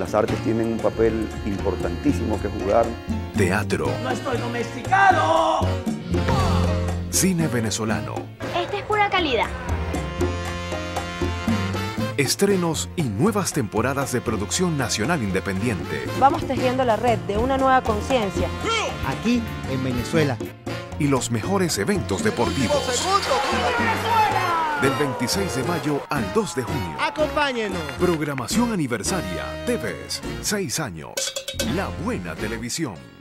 Las artes tienen un papel importantísimo que jugar. Teatro. ¡No estoy domesticado! Cine venezolano. Esta es pura calidad. Estrenos y nuevas temporadas de producción nacional independiente. Vamos tejiendo la red de una nueva conciencia. Aquí, en Venezuela. Y los mejores eventos deportivos. Del 26 de mayo al 2 de junio. ¡Acompáñenos! Programación aniversaria. TVS. 6 años. La buena televisión.